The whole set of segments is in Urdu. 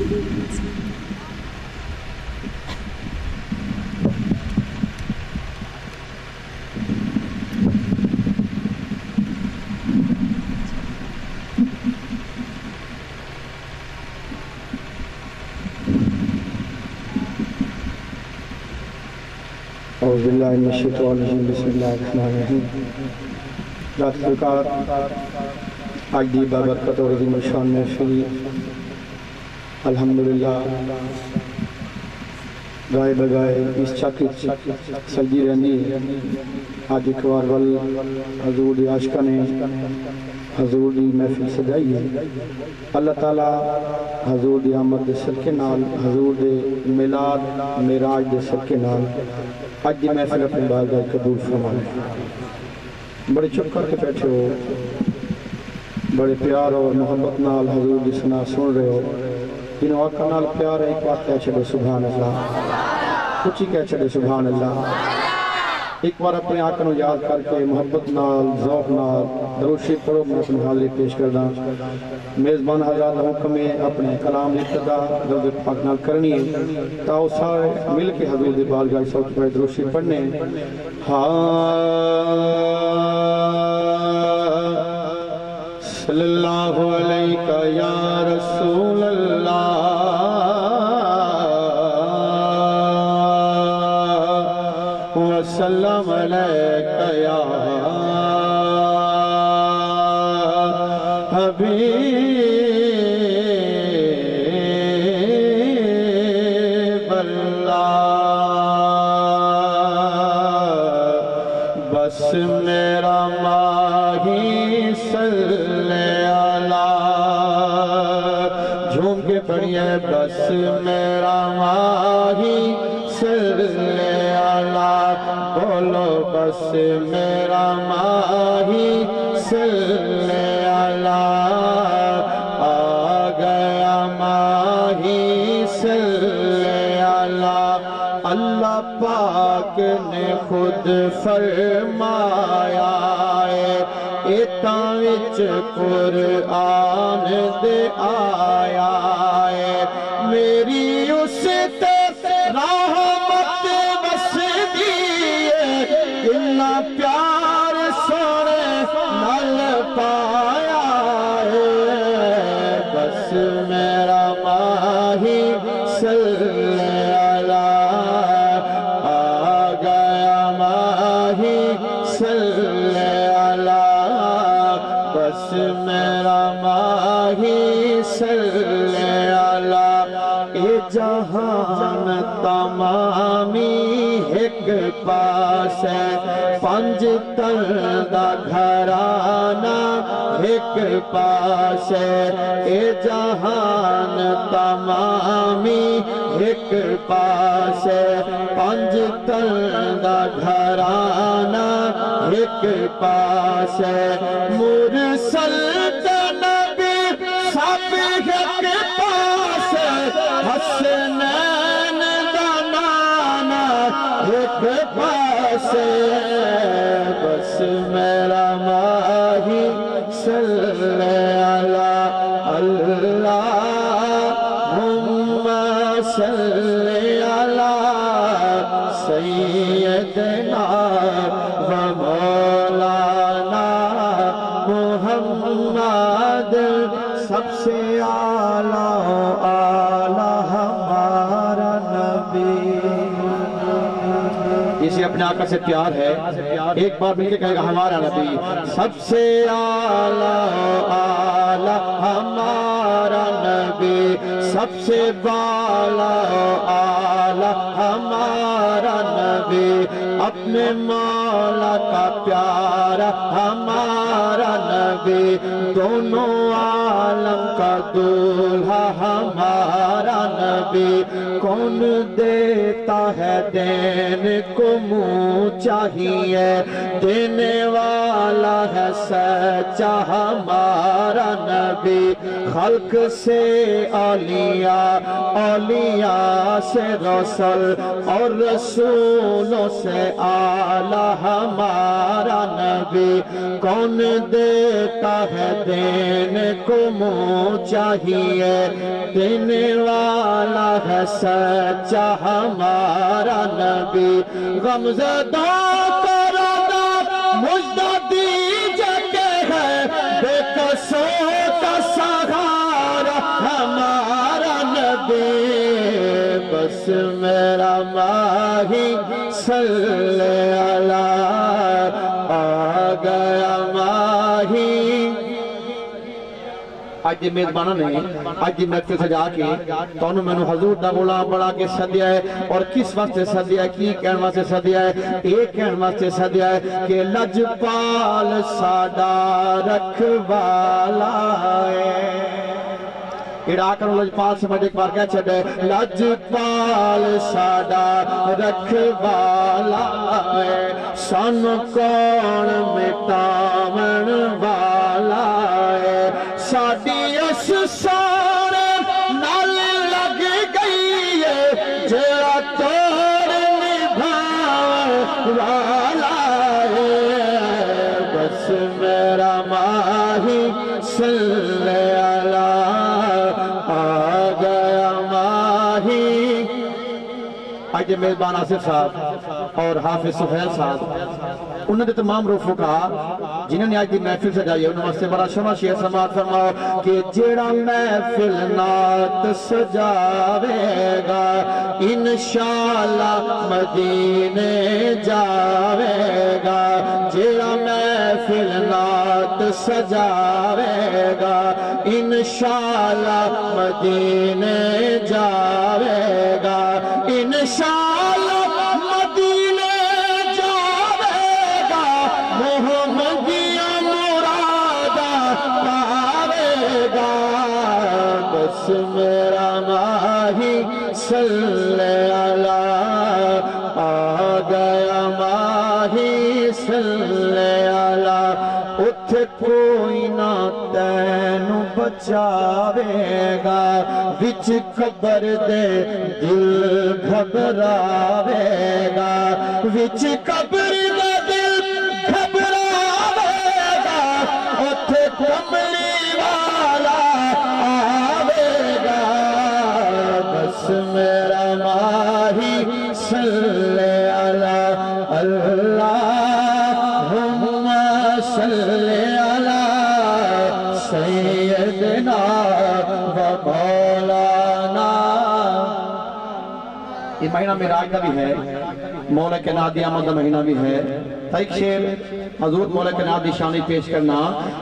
اعوذ باللہ من الشیطان الرجیم بسم اللہ الرحمن الرحیم ذات سرکار آج دی بابرکت اور عظیم الشان محفل الحمدللہ گائے بگائے اس چاکت سجدی رہنی آج اکوار وال حضور دی عاشقہ نے حضور دی محفل سجائی ہے اللہ تعالیٰ حضور دی آمد دے صدقے نال حضور دے میلاد میراج دے صدقے نال آج دی محفل اپنے بارگاہ قبول فرمائے بڑے چپ کر کے بیٹھے ہو بڑے پیار اور محبت نال حضور دی سنا سن رہے ہو انہوں آقا نال پیار ہے ایک بات کہہ چھڑے سبحان اللہ کچھ ہی کہہ چھڑے سبحان اللہ ایک بار اپنے آقا نو یاد کر کے محبت نال ذوق نال دروشی پڑھو میں اپنی حاضری پیش کردہ میزبان حضرات حکم میں اپنے کلام ابتدا درود پاک نال کرنی ہے تاؤ سارے مل کے حضور دی بارگاہ صوت پر دروشی پڑھنے صلی اللہ علیہ یا رسول اللہ وسلم علیہ یا حبیب اللہ بس میرا ماہی صلی جھوم کے پڑھئے بس میرا ماہی صلی اللہ بولو بس میرا ماہی صلی اللہ آ گیا ماہی صلی اللہ اللہ پاک نے خود فرمایا ایتاں وچ قرآن دے آیا ہے میری اس تے رحمت بس دیئے اتنا پیار سونے نل پایا ہے بس میرا ماہی صلی اللہ آ گیا ماہی صلی بس میرا ماہی صلی اللہ اے جہان تمامی ایک پاس ہے پنج تلدہ گھرانا ایک پاس ہے اے جہان تمامی ایک پاس ہے پنج تلدہ گھرانا ایک پاس ہے مرسل نبی سب ایک پاس ہے حسنین دانانا ایک پاس ہے بس میرا ماہی صلی اللہ اللہم صلی اللہ سیدنا و مولانا محمد سب سے اعلیٰ ہمارا نبی اسے اپنے آقا سے پیار ہے ایک بار مل کے کہے گا ہمارا نبی سب سے اعلیٰ ہمارا نبی سب سے بالا اعلیٰ ہمارا نبی اپنے مولا کا پیارا ہمارا نبی دونوں عالم کا دولہا ہمارا نبی کون دیتا ہے دین کو منہ چاہیے دینے والا ہے سچا ہمارا نبی خلق سے اولیاء اولیاء سے رسول اور رسول رسولوں سے اعلیٰ ہمارا نبی، کون دیتا ہے دینے کو منہ چاہیے، دینے والا ہے سچا ہمارا نبی، غمزدہ کو روزہ مجدہ دیجے کہ ہے بے کسوں کا سہارا ہمارا نبی، بس میرا ماہی صلی اللہ آ گیا ماہی۔ آج دی میزبانہ نے آج دی محفل سجا کے تو میں نے حضور دا غلام بڑھا کے سدیا ہے، اور کس واسطے سدیا ہے، کی کہن واسطے سدیا ہے؟ ایک کہن واسطے سدیا ہے کہ لجپال ساڈا رکھوالا ہے۔ اڑا کرو لجپال سے مجھے ایک بار کہہ چھڑے، لجپال ساڈا رکھوالا ہے، سن کون مٹاون والا ہے، ساڈی اس سارے نال لگ گئی ہے، جڑا توڑ نبھاون والا ہے، بس میرا ماہی صلی اللہ آ گیا ماہی۔ آج یہ میزبان آصف صاحب اور حافظ سہیل صاحب، انہوں نے تمام رفقا جنہوں نے آج دی محفل سجائی ہے، انہوں سے بڑا شمع شیئر سماعت فرماؤ کہ جیڑا محفل نات سجاوے گا انشاءاللہ مدینے جاوے گا، جیڑا محفل نات سجاوے گا انشاءاللہ مدینے جاوے گا، انشاءاللہ مدینے جاوے گا، محمدیاں مرادہ پاوے گا، بس میرا ماہی صلی اللہ آ گیا ماہی صلی اللہ، اتھے کوئی نہ تینو بچاوے گا، وچ قبر دے دل گھبراوے گا، وچ قبر دے دل گھبراوے گا، اتھے کملی والا آوے گا، بس میرا ماہی صلی اللہ اللہم صلی اللہ سیدنا و مولانا۔ یہ مہینہ معراج کا بھی ہے، مولا کائنات دی آمد کا مہینہ بھی ہے، تا ایک شعر حضور مولا کائنات دی شانی پیش کرنا،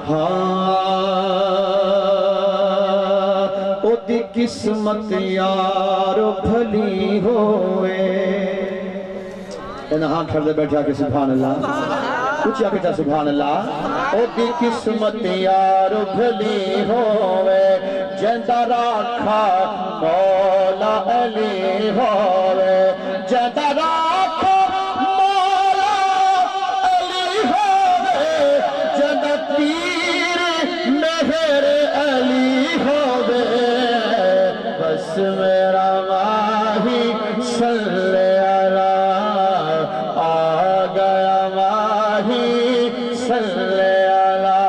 او دی قسمت یار بھلی ہوئے، انہاں کھڑ دے بیٹھا کہ سبحان اللہ، کچھ آکے چاہ سبحان اللہ، او دی قسمت یار بھلی ہوئے، جندہ راکھا مولا علی ہوئے، جندہ راکھا مولا علی ہوئے، جندہ پیر مہر علی ہوئے، بس میرا ماہی صلی اللہ آ گیا ماہی صلی اللہ،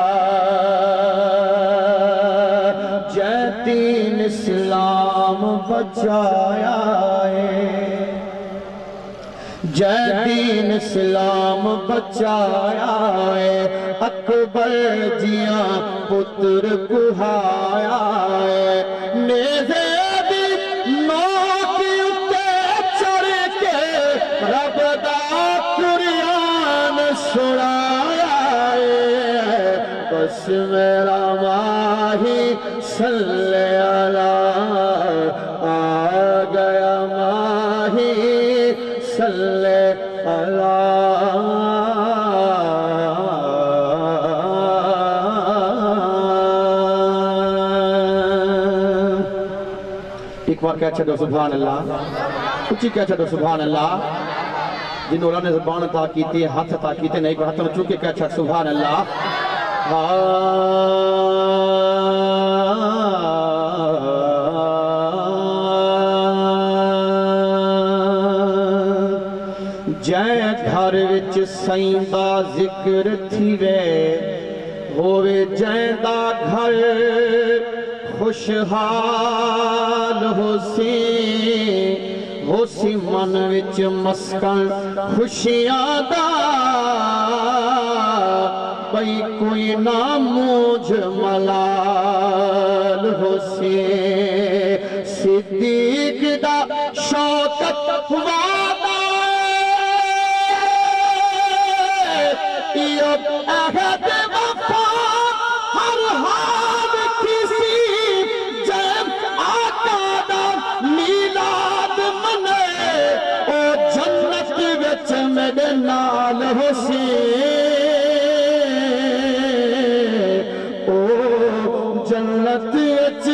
جے دین اسلام بچایا ہے، جے دین اسلام بچایا ہے، اکبر جیاں پتر کہایا ہے، نیزے دی نوک اتے چڑھ کے رب دا قرآن سنایا ہے، بس میرا ماہی صلی اللہ آ گیا ماہی صلی اللہ۔ ایک بار کہہ چھڑو سبحان اللہ، اچھی کہہ چھڑو سبحان اللہ، جن اللہ نے زبان عطا کیتی ہے، ہاتھ عطا کیتے نہیں کو ہاتھ میں چوکے کہہ چھڑ سبحان اللہ۔ جائیں گھر وچ سائیں دا ذکر تھی وے ہووے جائیں دا گھر خوشحال ہو سی من وچ مسکن خوشیاں دا بھئی کوئی نہ موجھ ملال ہو سی صدیق دا شوکت وعدہ یہ عہد وفا ہر حال کسی جب آقا دا میلاد منے او جنت وچ میرے نال ہو سی او جنت وچ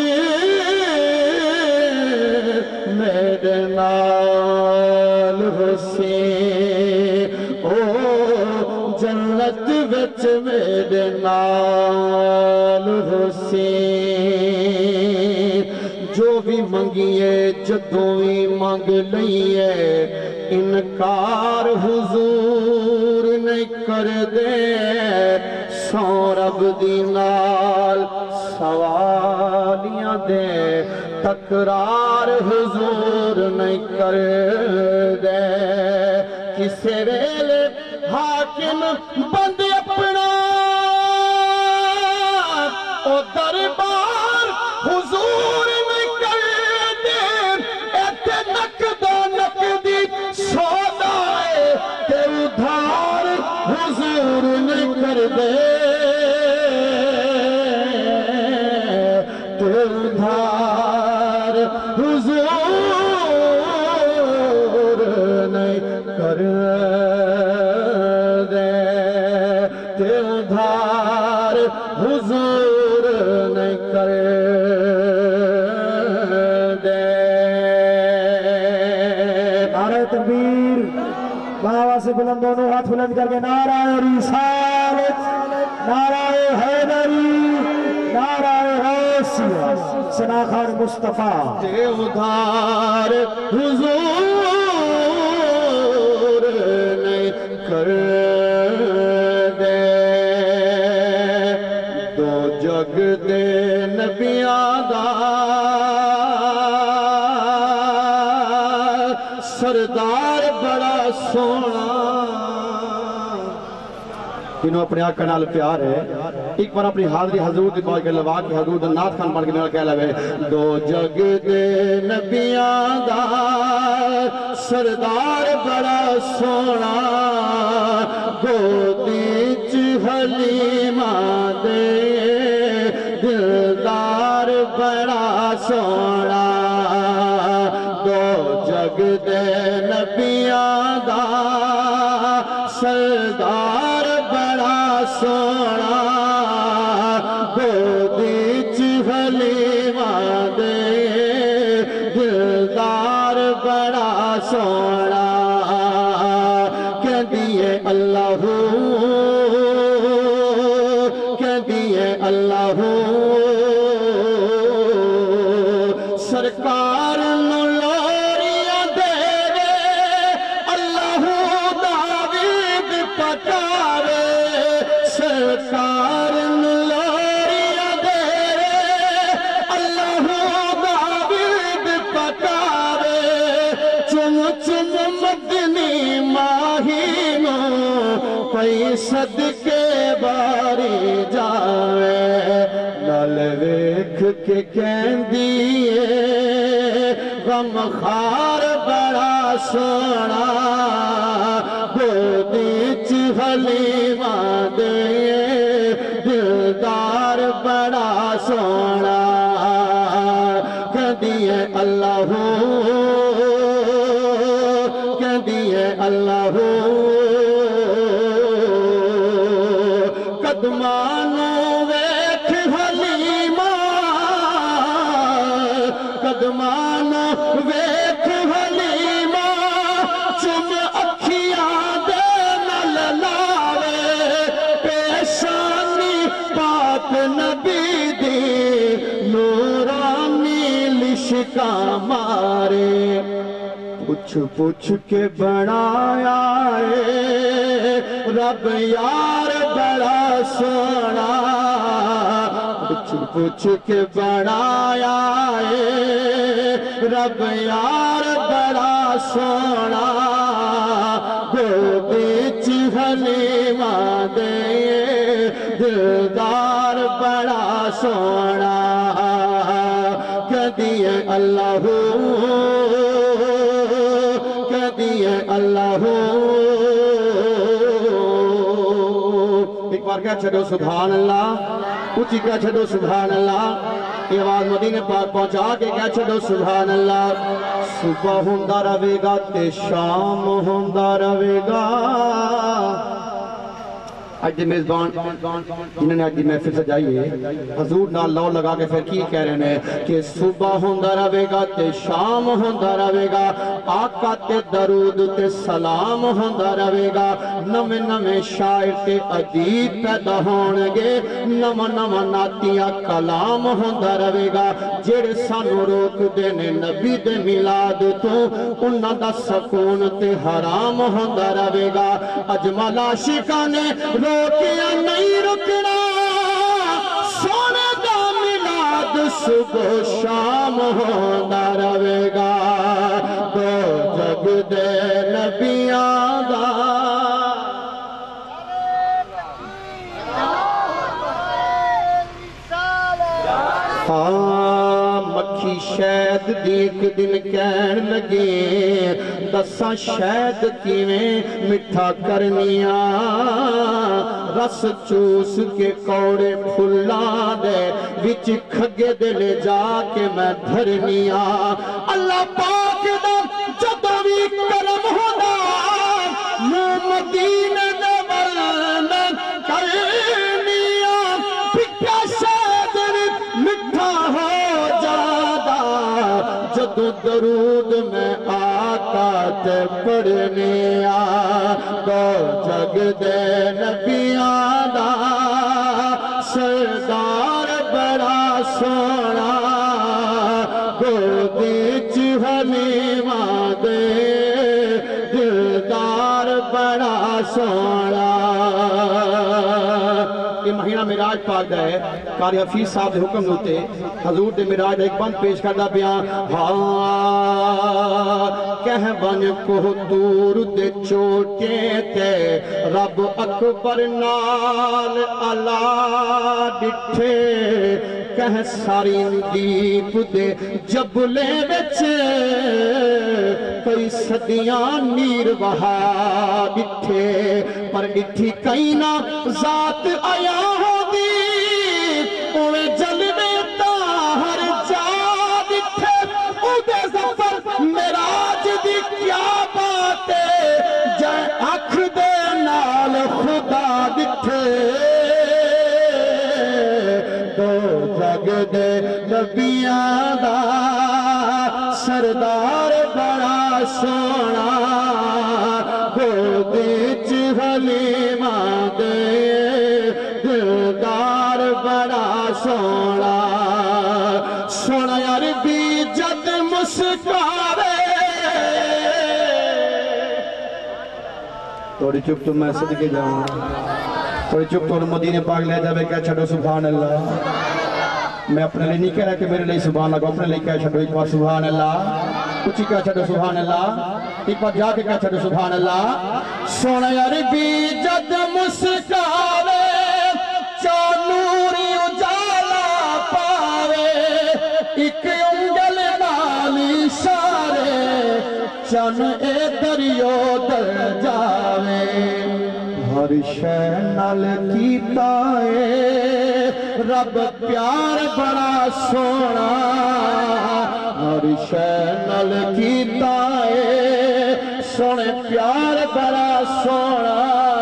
میرے نال ہو سی او جنت وچ میرے نال ہو سی جو بھی منگیے جدوں بھی منگ لئیے انکار حضور نہیں کر دے سو رب دی نال سوالیاں دے تکرار حضور نہیں کر دے کسے ویلے حاکم بند اپنا او دربار حضور نہیں کر دے ایتھے نقدہ نقدی سودائے تے ادھار حضور نہیں کر دے تے ادھار حضور نہیں کر دے تے ادھار حضور نہیں کر دے نعرہ تکبیر باوا سے بلند دونوں ہاتھ بلند کر کے نعرہ رسالت نعرہ حیدری نعرہ غوثیہ ثنا خان مصطفیٰ تے ادھار حضور نہیں کر دے دو جگ دے نبیاں دا سردار بڑا سونا انہوں اپنے آقا نال پیار ہے ایک بار اپنی حاضری حضور دی بات کے لوا کہ حضور دا نعت خان پڑھ کے نال کہہ لوے دو جگ دے نبیاں دا سردار بڑا سونا گودی چ حلیمہ دے دلدار بڑا سونا دو جگ دے نبیاں دا سردار بڑا سونا گودی چ حلیمہ دے دلدار بڑا سونا کہہ دیئے اللہ کہہ دیئے اللہ سرکار نو لوریاں دے اللہ داوید پکاوے سرکار نو لوریاں دے اللہ داوید پکاوے چم چم مدنی ماہینو کوئی صدقے باری جاوے نال ویکھ کے کہندیے غم خار بڑا سونا گودی چ حلیمہ دے دلدار بڑا سونا کہندیے اللہ کہندیے اللہ قدمانو ویکھ حلیمہ قدمانو ویکھ حلیمہ چم اکھیاں دے نال لاوے پیشانی پاک نبی دی نورانی لشکا مارے پوچھ پوچھ کے بنایا ہے رب یار بڑا سونا پوچھ پوچھ کے بنایا ہے رب یار بڑا سونا بیچ حلیمہ دے دلدار بڑا سونا کہتی ہے اللہ کہتی ہے اللہ ایک بار کہہ چھڑو سبحان اللہ اچھی کہہ چھڑو سبحان اللہ یہ آواز مدینے پاک پہنچا کے کہہ چھڑو سبحان اللہ صبح ہوندہ روے گا تے شام ہوندہ روے گا آج دی میزبان جنہوں نے آج دی محفل سجائی ہے حضور نال لو لگا کے پھر کی کہہ رہے ہیں کہ صبح ہوندہ روے گا تے شام ہوندہ روے گا آقا تے درود تے سلام ہوندہ روے گا نمے نمے شاعر تے ادیب پیدا ہونگے نمہ نمہ ناتیاں کلام ہوندہ روے گا جڑے سانو روک دینے نبی دے میلاد تو انہاں دا سکون تے حرام ہوندہ روے گا اجمل عاشقانے روکیا نہیں رکنا سونے دا میلاد صبح شام ہوندہ روے گا دو جگ دے نبیاں دا مکھی شہد دی ایک دن کہن لگے دساں شہد کیویں مٹھا کرنیاں رس چوس کے کوڑے پھلا دے وچ کھگے دے لے جا کے میں دھرنیاں اللہ پاک دا جدو بھی کرم ہونا مدینے دے ورنہ کرنیاں پھکا شہد مٹھا ہو جادا جدو درود میں آقا تے پڑھنے دو جگ دے نبیاں دا سردار بڑا سونا گودی چ حلیمہ دے دلدار بڑا سونا یہ مہینہ معراج پاک دا ہے قاری حفیظ صاحب دے حکم ہوتے حضور دے معراج ایک بند پیش کردہ بیان کہہ بن کو دور دے چوٹے تے رب اکبر نال علا ڈٹھے کہہ ساری دیپ دے جبلے بچے کئی صدیاں نیر وہا ڈٹھے پر ڈٹھی کئی نہ ذات آیا ہو دی اوے جلوے تاہر جا ڈٹھے اودے زفر معراج دی کیا باتے جائے اکھ دے نال خدا ڈٹھے دو جگ دے نبیاں دا سردار بڑا سونا گودی چ حلیمہ دے دلدار بڑا سونا سونا عربی جد مسکارے تھوڑی چپ تو میں صدقے جاؤں تھوڑی چپ تو مدینے پاک لے جاوے کہہ چھڑو سبحان اللہ میں اپنے لئے نہیں کہہ رہا کہ میرے لئے سبحان اللہ اپنے لئے کہہ چھڑو ایک بار سبحان اللہ کچھ ہی کہہ چھڑو سبحان اللہ ایک بار جا کے کہہ چھڑو سبحان اللہ سونا عربی جد مسکارے چانوری اجالا پاوے ایک انگل نالی اشارے چن اے دریو در جاوے ہر شے نال کیتا اے رب پیار بڑا سونا ہر شے نال کیتا اے سونے پیار بڑا سونا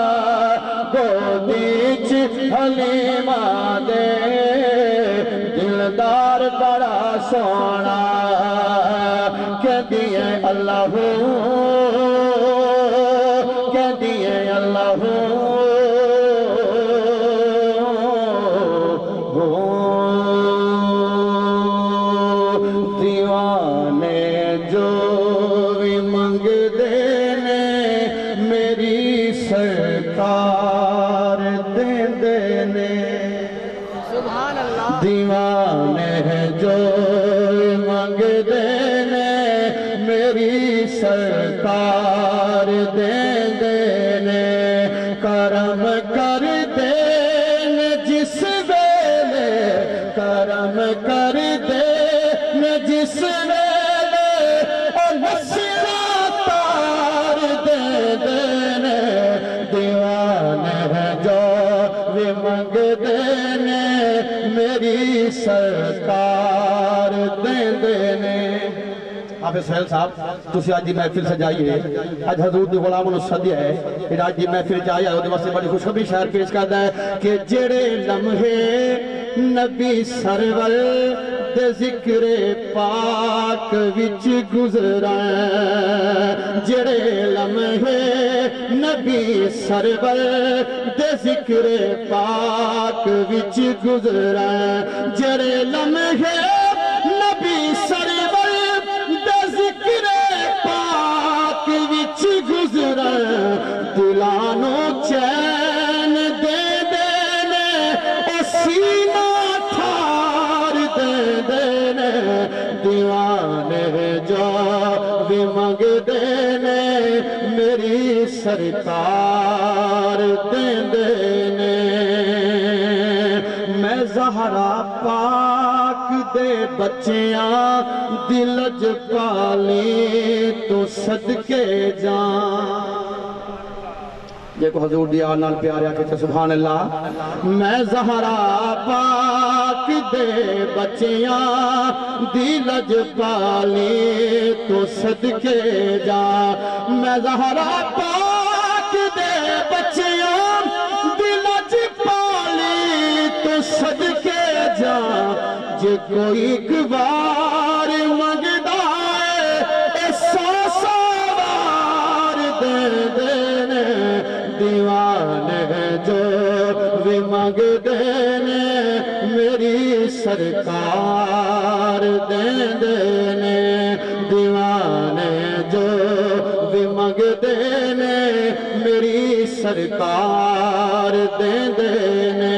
گودی چ حلیمہ دے دلدار بڑا سونا کہہ دیئے اللہ کہہ دیئے اللہ دیوانے جو بھی جو منگدے نے میری سرکار دے نے کرم کر دے جس ویلے کرم کر دے جس ویلے اور نصرہ تار دے نے دیوانے ہے جو بھی منگدے نے میری سرکار دے نے۔ حافظ سہیل صاحب تسی آج دی محفل سجائیے، آج حضور دی غلاموں نے سدیا ہے کہ آج دی محفل چاہیے اور واسطے بڑی خوشخبری شعر پیش کرتا ہے کہ جڑے لمحے نبی سرور دے ذکر پاک وچ گزرائیں، جڑے لمحے نبی سرور دے ذکر پاک وچ گزرائیں، جڑے لمحے نبی سرور دلانو چین دے دینے او سینہ ٹھار دے دینے دیوانے جو بھی منگ دینے میری سرکار دے دینے۔ میں زہرا پاک دے بچیاں دلج پالی تو صدقے جان، یہ کو حضور دیا نال پیاریا کہتے سبحان اللہ۔ میں زہرا پاک دے بچیاں دلج پالی تو صدقے جان، میں زہرا پاک دے بچیاں دلج پالی تو صدقے جان، جے کوئی ایک بار منگدا ہے سو سوار دے دینے دیوانے جو بھی منگ دینے میری سرکار دے دینے دیوانے جو بھی منگ دینے میری سرکار دے دینے۔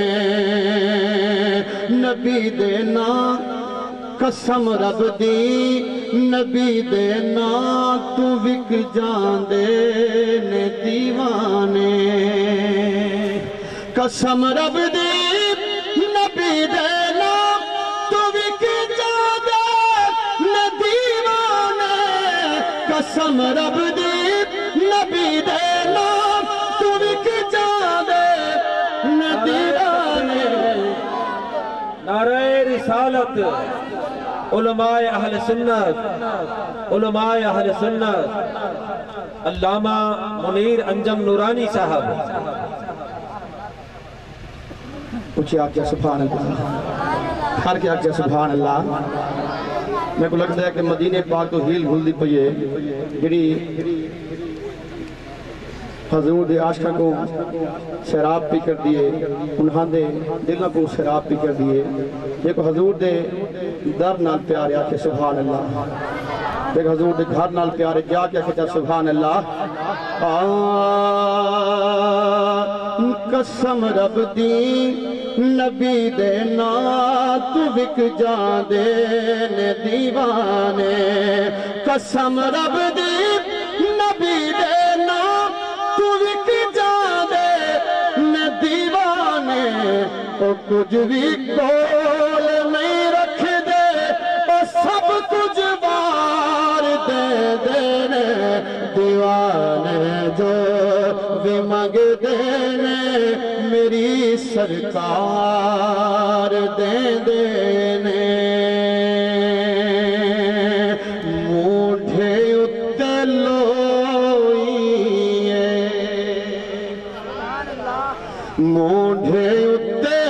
نبی دینا قسم رب دی نبی دینا تو وک جاندے نے دیوانے، قسم رب دی نبی دینا تو وک جاندے نے دیوانے، قسم رب دی نبی دینا تو وک جاندے نے دیوانے۔ نعرہ رسالت علماء اہل سنت، علماء اہل سنت علامہ منیر انجم نورانی صاحب، اچھے آپ کیا سبحان اللہ، ہر کیا کیا سبحان اللہ۔ میں کو لگتا ہے کہ مدینہ پاک تو ہیل گھل دی پئیے جڑی حضور دے عاشقاں کو سیراب پی کر دیئے، انہاں دے دلوں کو سیراب پی کر دیئے، یہ کو حضور دے در نال پیارے آکے سبحان اللہ، دیکھ حضور دے گھر نال پیارے جا کے کہتا سبحان اللہ۔ قسم رب دی نبی دینا تو وک جاندے نے دیوانے، قسم رب دی نبی دینا تو وک جاندے نے دیوانے، او کچھ بھی کول نہیں رکھ دے او سب کچھ بار دے دینے دیوانے جو بھی منگ دینے میری سرکار دے دینے۔ موڈھے اتے لوئیے موڈھے اتے